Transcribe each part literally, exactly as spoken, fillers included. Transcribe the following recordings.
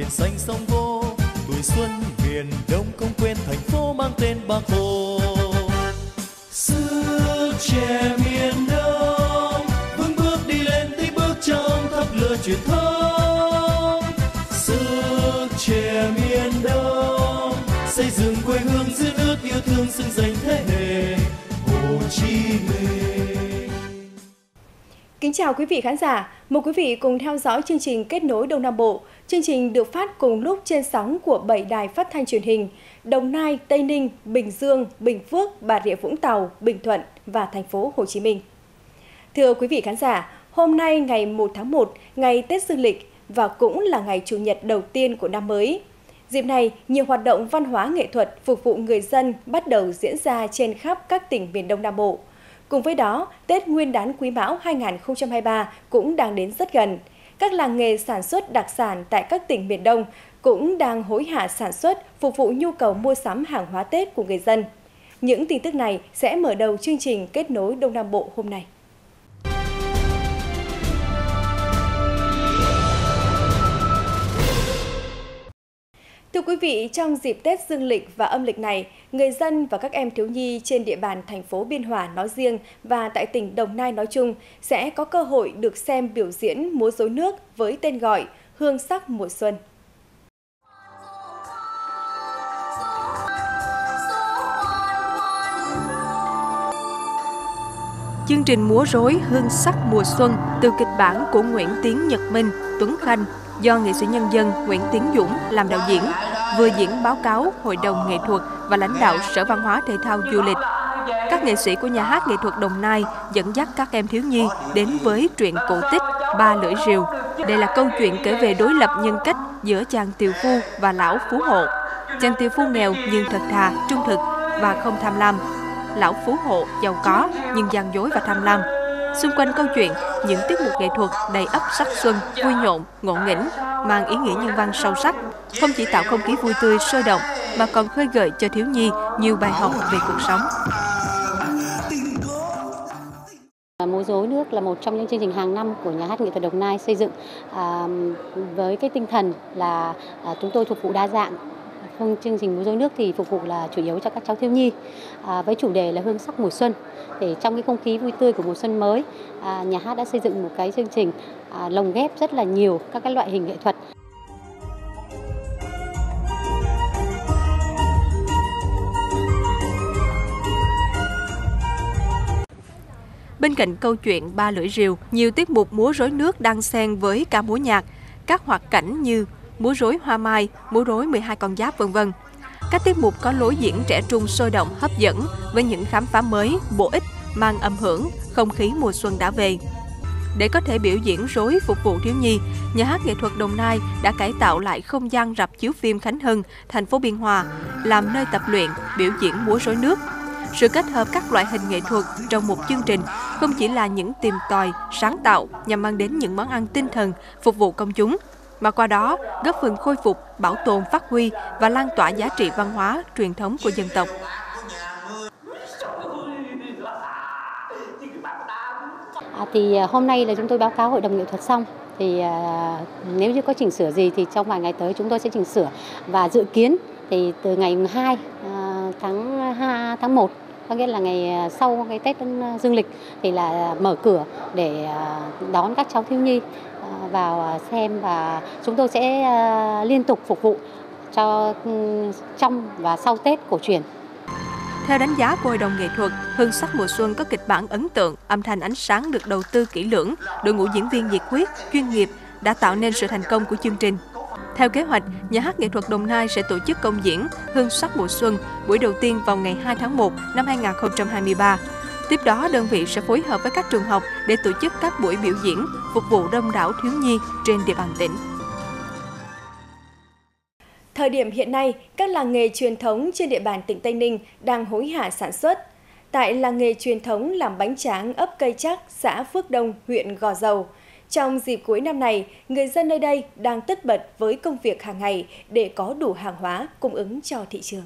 biển xanh sông vô, tuổi xuân miền Đông không quên thành phố mang tên Bác Hồ. Sức trẻ miền Đông vững bước đi lên tiếp bước trong tháp lửa truyền thống. Sức trẻ miền Đông xây dựng quê hương giữ nước yêu thương xứng danh thế hệ Hồ Chí Minh. Kính chào quý vị khán giả, mời quý vị cùng theo dõi chương trình Kết nối Đông Nam Bộ. Chương trình được phát cùng lúc trên sóng của bảy đài phát thanh truyền hình: Đồng Nai, Tây Ninh, Bình Dương, Bình Phước, Bà Rịa Vũng Tàu, Bình Thuận và thành phố Hồ Chí Minh. Thưa quý vị khán giả, hôm nay ngày một tháng một, ngày Tết Dương lịch và cũng là ngày Chủ nhật đầu tiên của năm mới. Dịp này, nhiều hoạt động văn hóa nghệ thuật phục vụ người dân bắt đầu diễn ra trên khắp các tỉnh miền Đông Nam Bộ. Cùng với đó, Tết Nguyên đán Quý Mão hai nghìn không trăm hai mươi ba cũng đang đến rất gần. Các làng nghề sản xuất đặc sản tại các tỉnh miền Đông cũng đang hối hả sản xuất phục vụ nhu cầu mua sắm hàng hóa Tết của người dân. Những tin tức này sẽ mở đầu chương trình Kết nối Đông Nam Bộ hôm nay. Thưa quý vị, trong dịp Tết Dương lịch và âm lịch này, người dân và các em thiếu nhi trên địa bàn thành phố Biên Hòa nói riêng và tại tỉnh Đồng Nai nói chung sẽ có cơ hội được xem biểu diễn múa rối nước với tên gọi Hương sắc mùa xuân. Chương trình múa rối Hương sắc mùa xuân từ kịch bản của Nguyễn Tiến Nhật Minh, Tuấn Khanh do nghệ sĩ nhân dân Nguyễn Tiến Dũng làm đạo diễn, vừa diễn báo cáo Hội đồng nghệ thuật và lãnh đạo Sở Văn hóa Thể thao Du lịch. Các nghệ sĩ của Nhà hát Nghệ thuật Đồng Nai dẫn dắt các em thiếu nhi đến với truyện cổ tích Ba Lưỡi Rìu. Đây là câu chuyện kể về đối lập nhân cách giữa chàng tiều phu và lão phú hộ. Chàng tiều phu nghèo nhưng thật thà, trung thực và không tham lam. Lão phú hộ giàu có nhưng gian dối và tham lam. Xung quanh câu chuyện, những tiết mục nghệ thuật đầy ắp sắc xuân, vui nhộn, ngộ nghĩnh, mang ý nghĩa nhân văn sâu sắc, không chỉ tạo không khí vui tươi, sôi động, mà còn khơi gợi cho thiếu nhi nhiều bài học về cuộc sống. Múa rối nước là một trong những chương trình hàng năm của Nhà hát Nghệ thuật Đồng Nai xây dựng à, với cái tinh thần là à, chúng tôi phục vụ đa dạng. Chương trình múa rối nước thì phục vụ là chủ yếu cho các cháu thiếu nhi à, với chủ đề là Hương sắc mùa xuân. Để trong cái không khí vui tươi của mùa xuân mới, à, nhà hát đã xây dựng một cái chương trình à, lồng ghép rất là nhiều các cái loại hình nghệ thuật. Bên cạnh câu chuyện Ba Lưỡi Rìu, nhiều tiết mục múa rối nước đan xen với ca múa nhạc, các hoạt cảnh như múa rối hoa mai, múa rối mười hai con giáp vân vân. Các tiết mục có lối diễn trẻ trung sôi động, hấp dẫn với những khám phá mới, bổ ích, mang âm hưởng, không khí mùa xuân đã về. Để có thể biểu diễn rối phục vụ thiếu nhi, Nhà hát Nghệ thuật Đồng Nai đã cải tạo lại không gian rạp chiếu phim Khánh Hưng, thành phố Biên Hòa, làm nơi tập luyện, biểu diễn múa rối nước. Sự kết hợp các loại hình nghệ thuật trong một chương trình không chỉ là những tìm tòi, sáng tạo nhằm mang đến những món ăn tinh thần phục vụ công chúng, mà qua đó góp phần khôi phục, bảo tồn, phát huy và lan tỏa giá trị văn hóa, truyền thống của dân tộc. À, thì hôm nay là chúng tôi báo cáo Hội đồng nghệ thuật xong. Thì à, nếu như có chỉnh sửa gì thì trong vài ngày tới chúng tôi sẽ chỉnh sửa, và dự kiến thì từ ngày hai à, tháng hai, tháng một, có nghĩa là ngày sau cái Tết Dương lịch thì là mở cửa để à, đón các cháu thiếu nhi à, vào xem, và chúng tôi sẽ à, liên tục phục vụ cho trong và sau Tết cổ truyền. Theo đánh giá của Hội đồng nghệ thuật, Hương sắc mùa xuân có kịch bản ấn tượng, âm thanh ánh sáng được đầu tư kỹ lưỡng, đội ngũ diễn viên nhiệt huyết, chuyên nghiệp đã tạo nên sự thành công của chương trình. Theo kế hoạch, Nhà hát Nghệ thuật Đồng Nai sẽ tổ chức công diễn Hương sắc mùa xuân buổi đầu tiên vào ngày hai tháng một năm hai nghìn không trăm hai mươi ba. Tiếp đó, đơn vị sẽ phối hợp với các trường học để tổ chức các buổi biểu diễn phục vụ đông đảo thiếu nhi trên địa bàn tỉnh. Thời điểm hiện nay, các làng nghề truyền thống trên địa bàn tỉnh Tây Ninh đang hối hả sản xuất. Tại làng nghề truyền thống làm bánh tráng ấp Cây Chắc, xã Phước Đông, huyện Gò Dầu, trong dịp cuối năm này, người dân nơi đây đang tất bật với công việc hàng ngày để có đủ hàng hóa cung ứng cho thị trường.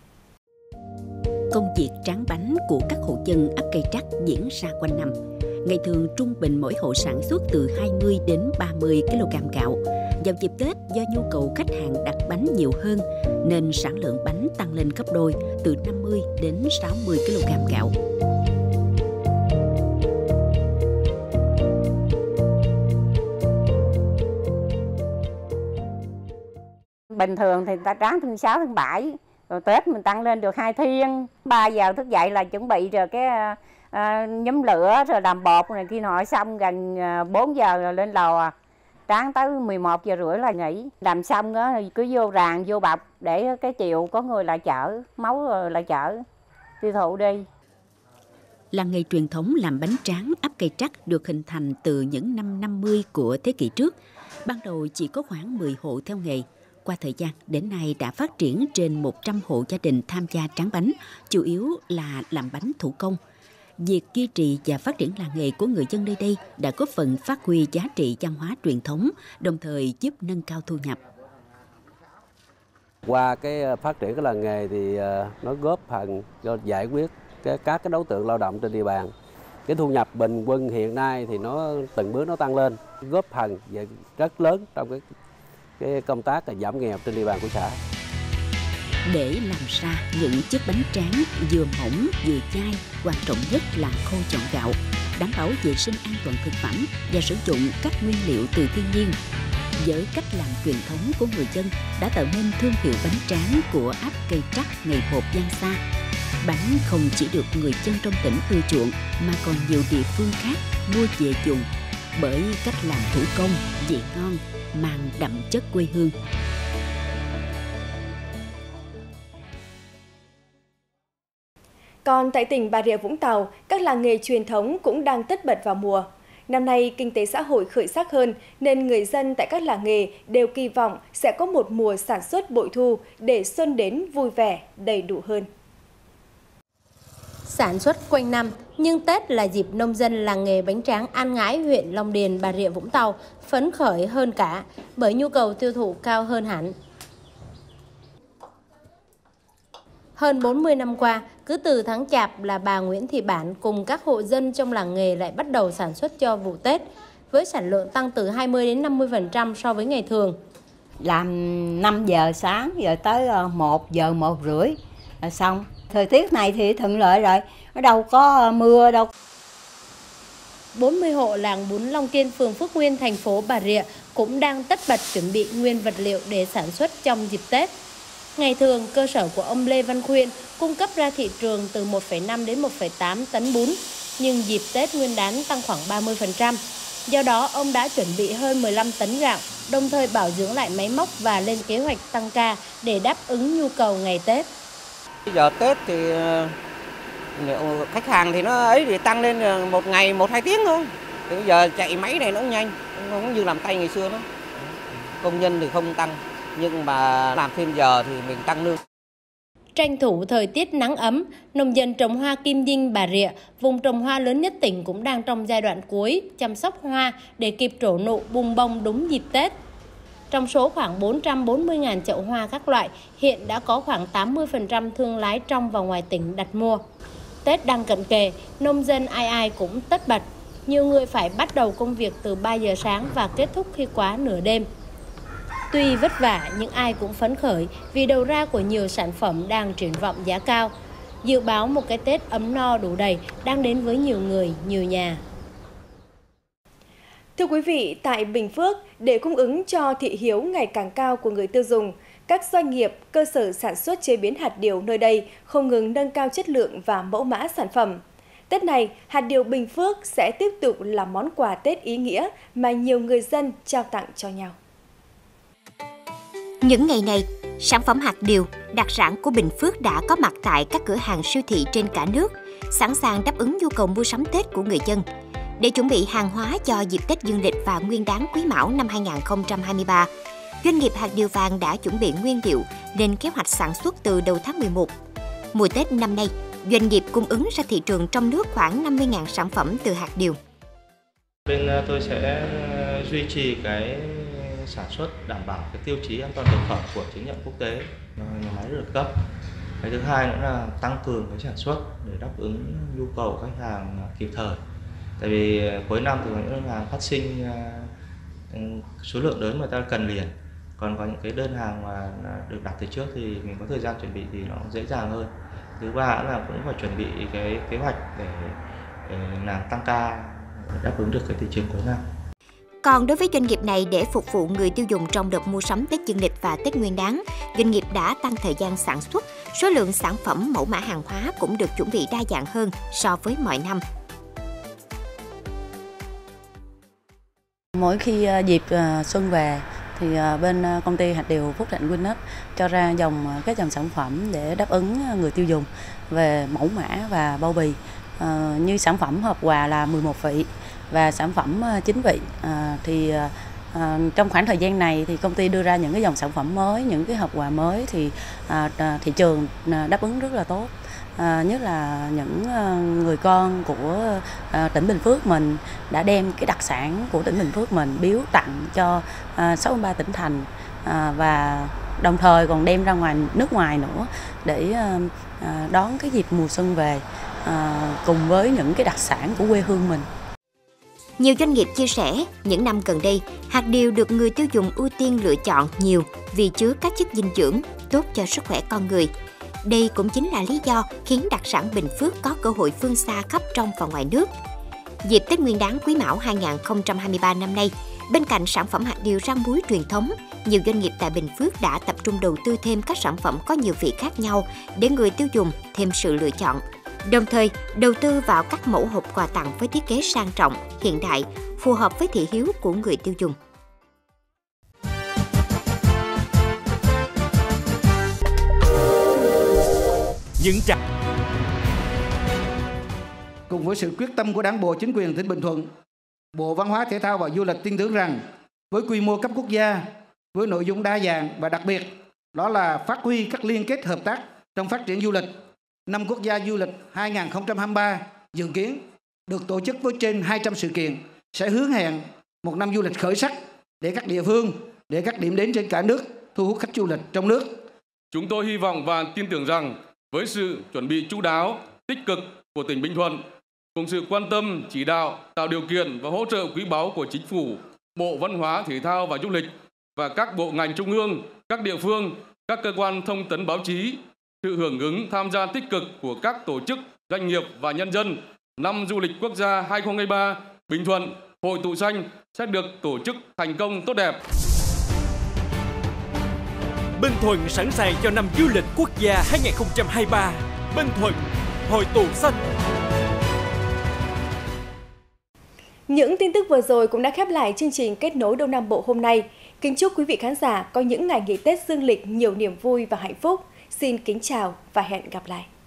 Công việc tráng bánh của các hộ dân ấp Cây Trắc diễn ra quanh năm. Ngày thường trung bình mỗi hộ sản xuất từ hai mươi đến ba mươi ki lô gam gạo, Vào dịp Tết, do nhu cầu khách hàng đặt bánh nhiều hơn nên sản lượng bánh tăng lên gấp đôi, từ năm mươi đến sáu mươi ki lô gam gạo. Bình thường thì ta tráng thứ sáu, thứ bảy, rồi Tết mình tăng lên được hai thiên. ba giờ thức dậy là chuẩn bị rồi cái uh, nhóm lửa rồi làm bột này kia nọ, xong gần uh, bốn giờ rồi lên lò. Tráng tới mười một giờ rưỡi là nghỉ. Làm xong đó thì cứ vô ràng, vô bọc để cái chiều có người lại chở, máu rồi lại chở, tiêu thụ đi. Làng nghề truyền thống làm bánh tráng áp cây trắc được hình thành từ những năm năm mươi của thế kỷ trước. Ban đầu chỉ có khoảng mười hộ theo nghề. Qua thời gian, đến nay đã phát triển trên một trăm hộ gia đình tham gia tráng bánh, chủ yếu là làm bánh thủ công. Việc duy trì và phát triển làng nghề của người dân nơi đây đã góp phần phát huy giá trị văn hóa truyền thống, đồng thời giúp nâng cao thu nhập. Qua cái phát triển cái làng nghề thì nó góp phần cho giải quyết cái, các cái đối tượng lao động trên địa bàn. Cái thu nhập bình quân hiện nay thì nó từng bước nó tăng lên, góp phần và rất lớn trong cái cái công tác là giảm nghèo trên địa bàn của xã. Để làm ra những chiếc bánh tráng vừa mỏng vừa dai, quan trọng nhất là khâu chọn gạo, đảm bảo vệ sinh an toàn thực phẩm và sử dụng các nguyên liệu từ thiên nhiên. Với cách làm truyền thống của người dân đã tạo nên thương hiệu bánh tráng của áp cây trắc ngày một vang xa. Bánh không chỉ được người dân trong tỉnh ưa chuộng mà còn nhiều địa phương khác mua về dùng, bởi cách làm thủ công, vị ngon, mang đậm chất quê hương. Còn tại tỉnh Bà Rịa Vũng Tàu, các làng nghề truyền thống cũng đang tất bật vào mùa. Năm nay, kinh tế xã hội khởi sắc hơn nên người dân tại các làng nghề đều kỳ vọng sẽ có một mùa sản xuất bội thu để xuân đến vui vẻ, đầy đủ hơn. Sản xuất quanh năm, nhưng Tết là dịp nông dân làng nghề bánh tráng An Ngãi, huyện Long Điền, Bà Rịa Vũng Tàu phấn khởi hơn cả bởi nhu cầu tiêu thụ cao hơn hẳn. Hơn bốn mươi năm qua, cứ từ tháng Chạp là bà Nguyễn Thị Bản cùng các hộ dân trong làng nghề lại bắt đầu sản xuất cho vụ Tết, với sản lượng tăng từ hai mươi đến năm mươi phần trăm so với ngày thường. Làm năm giờ sáng giờ tới một giờ, một rưỡi là xong. Thời tiết này thì thuận lợi rồi, ở đâu có mưa đâu. bốn mươi hộ làng Bún Long Kiên, phường Phước Nguyên, thành phố Bà Rịa cũng đang tất bật chuẩn bị nguyên vật liệu để sản xuất trong dịp Tết. Ngày thường, cơ sở của ông Lê Văn Khuyên cung cấp ra thị trường từ một phẩy năm đến một phẩy tám tấn bún, nhưng dịp Tết Nguyên đán tăng khoảng ba mươi phần trăm. Do đó, ông đã chuẩn bị hơn mười lăm tấn gạo, đồng thời bảo dưỡng lại máy móc và lên kế hoạch tăng ca để đáp ứng nhu cầu ngày Tết. Bây giờ Tết thì liệu khách hàng thì nó ấy thì tăng lên một ngày một hai tiếng thôi. Thì bây giờ chạy máy này nó cũng nhanh, không như làm tay ngày xưa nữa. Công nhân thì không tăng, nhưng mà làm thêm giờ thì mình tăng lương. Tranh thủ thời tiết nắng ấm, nông dân trồng hoa Kim Dinh, Bà Rịa, vùng trồng hoa lớn nhất tỉnh cũng đang trong giai đoạn cuối chăm sóc hoa để kịp trổ nụ bung bông đúng dịp Tết. Trong số khoảng bốn trăm bốn mươi nghìn chậu hoa các loại, hiện đã có khoảng tám mươi phần trăm thương lái trong và ngoài tỉnh đặt mua. Tết đang cận kề, nông dân ai ai cũng tất bật. Nhiều người phải bắt đầu công việc từ ba giờ sáng và kết thúc khi quá nửa đêm. Tuy vất vả nhưng ai cũng phấn khởi vì đầu ra của nhiều sản phẩm đang triển vọng giá cao. Dự báo một cái Tết ấm no đủ đầy đang đến với nhiều người, nhiều nhà. Thưa quý vị, tại Bình Phước, để cung ứng cho thị hiếu ngày càng cao của người tiêu dùng, các doanh nghiệp, cơ sở sản xuất chế biến hạt điều nơi đây không ngừng nâng cao chất lượng và mẫu mã sản phẩm. Tết này, hạt điều Bình Phước sẽ tiếp tục là món quà Tết ý nghĩa mà nhiều người dân trao tặng cho nhau. Những ngày này, sản phẩm hạt điều, đặc sản của Bình Phước đã có mặt tại các cửa hàng siêu thị trên cả nước, sẵn sàng đáp ứng nhu cầu mua sắm Tết của người dân. Để chuẩn bị hàng hóa cho dịp Tết Dương lịch và Nguyên đán Quý Mão năm hai nghìn không trăm hai mươi ba, doanh nghiệp hạt điều vàng đã chuẩn bị nguyên liệu lên kế hoạch sản xuất từ đầu tháng mười một. Mùa Tết năm nay, doanh nghiệp cung ứng ra thị trường trong nước khoảng năm mươi nghìn sản phẩm từ hạt điều. Bên tôi sẽ duy trì cái sản xuất đảm bảo cái tiêu chí an toàn thực phẩm của chứng nhận quốc tế nhà máy được cấp. Cái thứ hai nữa là tăng cường cái sản xuất để đáp ứng nhu cầu khách hàng kịp thời. Tại vì cuối năm thì có những hàng phát sinh số lượng lớn mà ta cần liền. Còn có những cái đơn hàng mà được đặt từ trước thì mình có thời gian chuẩn bị thì nó dễ dàng hơn. Thứ ba là cũng phải chuẩn bị cái kế hoạch để, để làm tăng ca đáp ứng được cái thị trường cuối năm. Còn đối với doanh nghiệp này, để phục vụ người tiêu dùng trong đợt mua sắm Tết Dương lịch và Tết Nguyên đán, doanh nghiệp đã tăng thời gian sản xuất, số lượng sản phẩm mẫu mã hàng hóa cũng được chuẩn bị đa dạng hơn so với mọi năm. Mỗi khi dịp xuân về thì bên công ty hạt điều Phúc Thịnh Winnet cho ra dòng các dòng sản phẩm để đáp ứng người tiêu dùng về mẫu mã và bao bì, như sản phẩm hộp quà là mười một vị và sản phẩm chín vị. Thì trong khoảng thời gian này thì công ty đưa ra những cái dòng sản phẩm mới, những cái hộp quà mới thì thị trường đáp ứng rất là tốt. À, nhất là những người con của à, tỉnh Bình Phước mình đã đem cái đặc sản của tỉnh Bình Phước mình biếu tặng cho à, sáu mươi ba tỉnh thành, à, và đồng thời còn đem ra ngoài nước ngoài nữa để à, đón cái dịp mùa xuân về à, cùng với những cái đặc sản của quê hương mình. Nhiều doanh nghiệp chia sẻ, những năm gần đây, hạt điều được người tiêu dùng ưu tiên lựa chọn nhiều vì chứa các chất dinh dưỡng tốt cho sức khỏe con người. Đây cũng chính là lý do khiến đặc sản Bình Phước có cơ hội vươn xa khắp trong và ngoài nước. Dịp Tết Nguyên đán Quý Mão hai không hai ba năm nay, bên cạnh sản phẩm hạt điều rang muối truyền thống, nhiều doanh nghiệp tại Bình Phước đã tập trung đầu tư thêm các sản phẩm có nhiều vị khác nhau để người tiêu dùng thêm sự lựa chọn. Đồng thời, đầu tư vào các mẫu hộp quà tặng với thiết kế sang trọng, hiện đại, phù hợp với thị hiếu của người tiêu dùng. Những trạng cùng với sự quyết tâm của Đảng bộ chính quyền tỉnh Bình Thuận, Bộ Văn hóa Thể thao và Du lịch tin tưởng rằng với quy mô cấp quốc gia, với nội dung đa dạng và đặc biệt, đó là phát huy các liên kết hợp tác trong phát triển du lịch. Năm quốc gia du lịch hai không hai ba dự kiến được tổ chức với trên hai trăm sự kiện, sẽ hướng hẹn một năm du lịch khởi sắc để các địa phương, để các điểm đến trên cả nước thu hút khách du lịch trong nước. Chúng tôi hy vọng và tin tưởng rằng với sự chuẩn bị chu đáo, tích cực của tỉnh Bình Thuận, cùng sự quan tâm, chỉ đạo, tạo điều kiện và hỗ trợ quý báu của Chính phủ, Bộ Văn hóa, Thể thao và Du lịch và các bộ ngành trung ương, các địa phương, các cơ quan thông tấn báo chí, sự hưởng ứng tham gia tích cực của các tổ chức, doanh nghiệp và nhân dân, năm du lịch quốc gia hai không hai ba Bình Thuận, Hội Tụ Xanh sẽ được tổ chức thành công tốt đẹp. Bình Thuận sẵn sàng cho năm du lịch quốc gia hai không hai ba. Bình Thuận, Hội Tụ Xanh. Những tin tức vừa rồi cũng đã khép lại chương trình Kết nối Đông Nam Bộ hôm nay. Kính chúc quý vị khán giả có những ngày nghỉ Tết Dương lịch nhiều niềm vui và hạnh phúc. Xin kính chào và hẹn gặp lại.